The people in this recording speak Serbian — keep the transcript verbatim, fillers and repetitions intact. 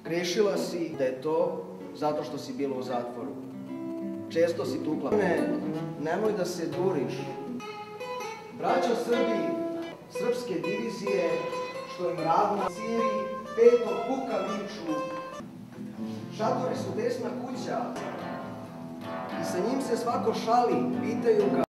Griješila si da je to zato što si bila u zatvoru. Često si tukla. Ne, nemoj da se duriš. Braća Srbi, srpske divizije, što im ravna Siri, petog puka viču. Šatori su desna kuća i sa njim se svako šali, pitaju ga